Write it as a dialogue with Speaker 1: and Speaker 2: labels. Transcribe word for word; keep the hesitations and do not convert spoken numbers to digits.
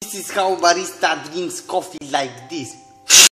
Speaker 1: This is how barista drinks coffee like this.